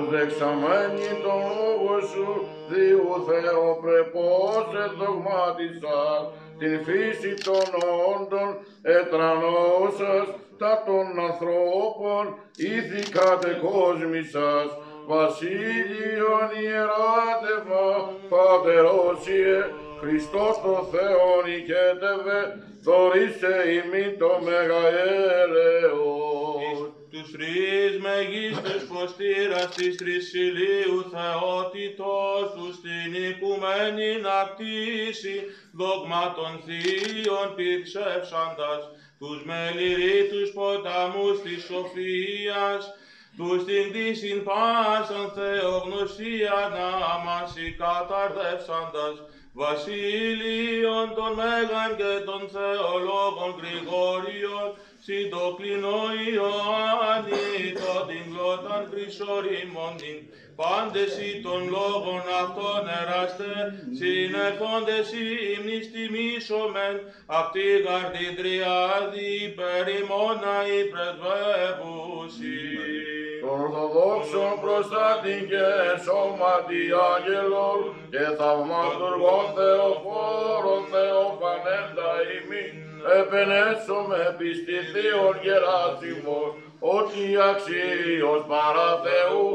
προσδεξαμένη τον λόγο σου, Θεού Θεοπρεπώς εδογμάτισας, την φύση των όντων ετρανώσας, τα των ανθρώπων ήθηκατε κόσμησας, Βασίλειον ιεράτευμα, Πατερόσιε, Χριστός το Θεόν οικέτευε, δωρίσε ημί το μεγαέλεος. Τους τρεις μεγίστες ποστήρας της Τρισιλίου θεότητος τους την οικουμένη να κτίσει, δόγμα των θείων πυρξεύσαντας, τους μεληρίτους ποταμούς της σοφίας, τους την κτήσιν πάσαν θεογνωσία να μας καταρδεύσαντας, Βασίλειον των Μέγαν και των Θεολόγων Γρηγόριον, συντοκλίνο Ιωάννη, τον την γλώταν χρυσορήμονιν, πάντες ή των λόγων αυτών εράστε, συνερθόντες ύμνης τιμήσομεν, αυτή γαρτή τριάδη υπερημόνα η πρεσβεύουση. Των Ορθοδόξων προστάτην και σώματι άγγελων και θαυματουργών Θεοφόρων Θεοφανέντα ημίν, επενέσομαι πιστή Θείον Γεράσιμον, ότι αξίος παρά Θεού,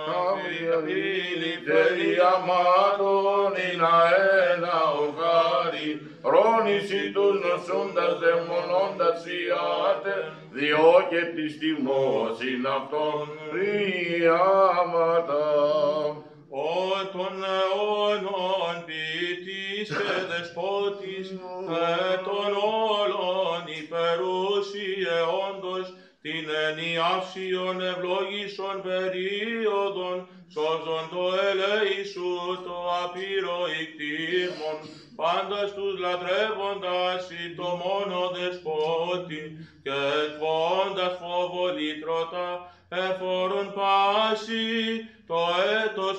τέλεια μάτων είναι αένα ο χάρη, ρώνηση τους νοσούντας δαιμονώντας ιάτε, διό και της τιμός είναι αυτόν πριάματα. Ο των αιώνων ποιητής και δεσπότης, των όλων υπερούσιε όντως, την ενιαύσιον ευλόγησον περίοδον, σώζον το ελέησου το απείρο ικτήμων, πάντας τους λατρεύοντας ή το μόνο δεσπότη, και εκφώντας φοβολήτρωτα, εφόρον πάση, το έτος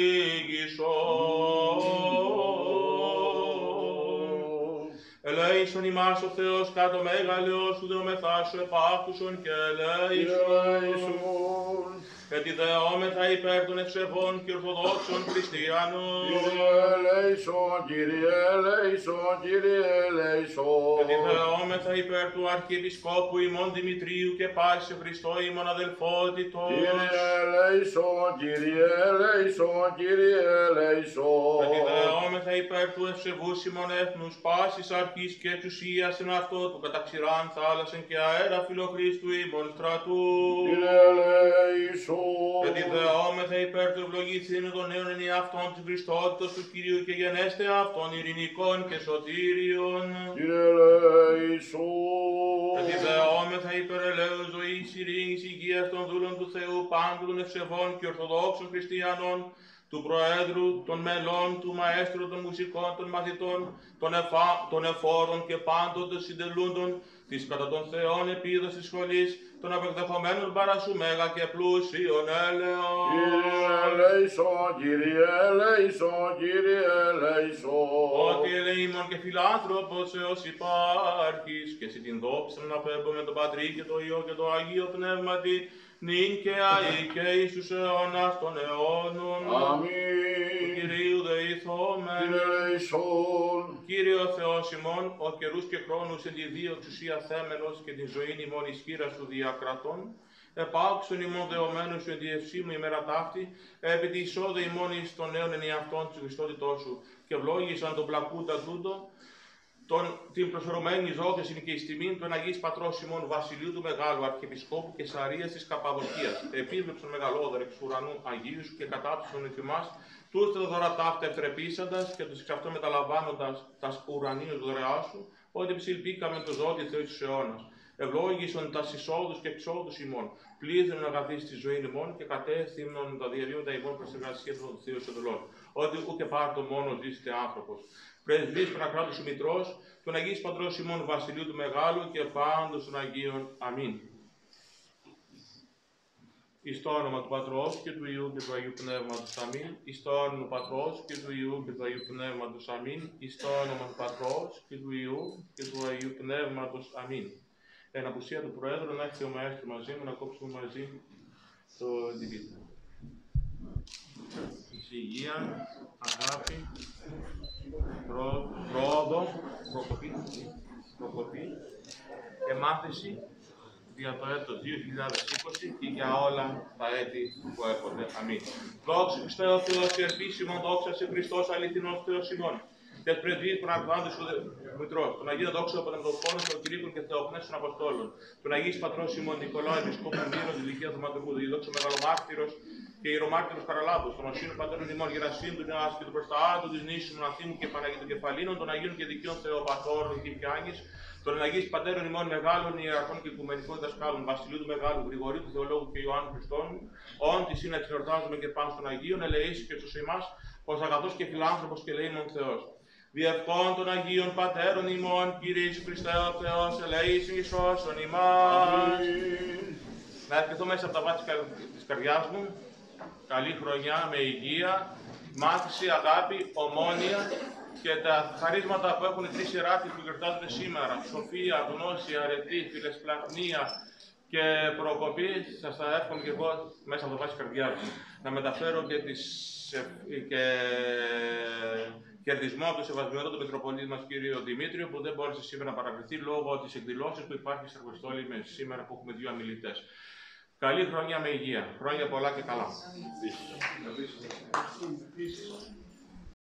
χορήγησον. Ελέησον ημάς ο Θεός κάτω μέγαλεος σου δεομεθά σου επάκουσον και ελέησον. Γιατί δεόμεθα υπέρ των ευσεβών και ορθοδόξων χριστιανών. Κύριε ελέησον, Κύριε ελέησον, Κύριε ελέησον. Γιατί δεόμεθα υπέρ του Αρχιεπισκόπου ημών Δημητρίου και πάση Χριστό ημών αδελφότητος. Κύριε ελέησον, Κύριε ελέησον, Κύριε ελέησον. Γιατί δεόμεθα υπέρ του ευσεβούς ημών έθνους πάσης αρχής και εξουσίας εν αυτό του καταξηράν θάλασσεν και αέρα φιλοχρίστου ημών στρατού. Κύριε ελέησον. Γιατί δεόμεθα υπέρ του ευλογηθήνου των νέων ενιαυτών της Χριστότητος του Κυρίου και γενέστε αυτών ειρηνικών και σωτήριων. Κύριε ελέησον. Γιατί δεόμεθα υπέρ ελέους ζωής, ειρήνης, υγείας των δούλων του Θεού, πάντων των ευσεβών και ορθοδόξων χριστιανών, του Προέδρου, των μελών, του Μαέστρου, των μουσικών, των μαθητών, των εφόρων και πάντοτε συντελούντων, της κατά των Θεών επίδοσης της σχολής, των απεκδεχομένων παρασού μέγα και πλούσιων έλεων. Κύριε ελέησον, Κύριε ελέησον, Κύριε ελέησον. Ότι ελεήμων και φιλάνθρωπος έως υπάρχεις, και εσύ την δόξα να απέμπω με τον Πατρί και το Υιό και το Αγίο Πνεύματι, νυν και αεί και εις τους αιώνας των αιώνων. Αμήν. Του Κυρίου δεηθόμεν. Κύριε ελέησον. Κύριε ο Θεός ημών, ο καιρούς και χρόνους εν τη δύο εξουσία θέμελος και την ζωήν ημών εις χείρας του διακρατών, επάξον ημών δεωμένους σου εν τη ευσύ μου ημέρα ταύτη, επί τη εισόδε ημών εις των νέων ενιαυτών της Χριστότητός σου, και ευλόγησαν τον πλακούτα τούτο, την προσφερωμένη ζώδεση και εις τιμήν του Αγίης Πατρός ημών Βασιλείου του Μεγάλου Αρχιεπισκόπου και Σαρίας της Καπαδοκίας, επίβλεψον μεγαλόδερ εξ ουρανού Αγίου σου και κατάπτυσον εκ ημάς, τους τα δώρα ταύτα ευτρεπήσαντας και τους εξ αυτό μεταλαμβάνοντας τας ουρανίους δωρεά σου, ότι ψηλπήκαμε το ζώδιο Θεός της αιώνας. Ευλόγησον τας εισόδους και εξόδους ημών, πλήθυνον αγαθείς στη ζωή ημών και κατέθυμνον τα διαλύοντα ημών προς εργασία των Θεών Σοδελών, ότι ούτε πάρτο μόνο ζήσετε άνθρωπος. Πρεσβείς των ακράτους σου Μητρός, τον Αγίης Πατρός ημών Βασιλείου του Μεγάλου και πάντως των Αγίων. Αμήν. Εις το όνομα του Πατρός και του Υιού και του Αγίου Πνεύματος. Αμήν. Εις το όνομα του Πατρός και του Υιού και του Αγίου Πνεύματος. Αμήν. Εις το όνομα του Πατρός και του Υιού και του Αγίου Πνεύματος. Αμήν. Εν απουσία του Προέδρου να έρθει ο Μαέστρος μαζί μου να κόψουμε μαζί το εντυπίδιο. υγεία, αγάπη, πρόοδο, προκοπή και μάθηση για το έτος 2020 και για όλα τα έτη που έρχονται. Αμήν. Δόξα Χριστέ ο Θεός και επίσημον, δόξα σε Χριστός αληθινός Θεός ημών. Τες πρεσβείες των Αρχιβάντων σου Μητρός, τον Αγίων δόξα των Πανεπιστών, των Κυρίκων και Θεοπνές των Αποστόλων, τον Αγίης Πατρός ημών Νικολάου Επισκόπου Μύρος, ηλικία του Μαντουργού, τον δόξα Μεγαλομάρτυρος και ιερομάρτυρος Καραλάβος, των Οσύνων Πατέρων ημών Γερασίμ, του Νεάς και του Προσταάτου, της Νήσου Μοναθήμου και Παναγίτων Κεφαλίνων, των Αγίων και Δικαίων Θεοπατώρων και Πιάνης, των Αγίης Πατέρων ημών Μεγάλων Ιεραρχών και Οικουμενικών Δασκάλων, Βασιλείου του Μεγάλου, Γρηγορίου του Θεολόγου και Ιωάννου Χριστών, όν τη σύναξη εορτάζουμε και πάνω στον Αγίων, ελεήσει και στους ημάς, ως αγαθός και φιλάνθρωπος και ελεήμων Θεός. Διευκόν των Αγίων Πατέρων ημών, Κύριε Ιησού Χριστέ ο Θεός, ελεήσει εις όσων ημάς. Να ευχηθώ μέσα από τα βάθη της καρδιάς μου, καλή χρονιά με υγεία, μάθηση, αγάπη, ομόνοια και τα χαρίσματα που έχουν οι τρεις ιεράρχες που γιορτάζονται σήμερα, σοφία, γνώση, αρετή, φιλεσπλαχνία και προκοπή, σας τα εύχομαι και εγώ μέσα από τα βάθη της καρδιάς μου. Να μεταφέρω και κερδισμό από το σεβασμιότατο του Μητροπολίτη μας κύριο Δημήτριο, που δεν μπόρεσε σήμερα να παραβρεθεί λόγω της εκδηλώσεως που υπάρχει σε Αργοστόλη σήμερα που έχουμε 2 ομιλητές. Καλή χρονιά με υγεία. Χρόνια πολλά και καλά.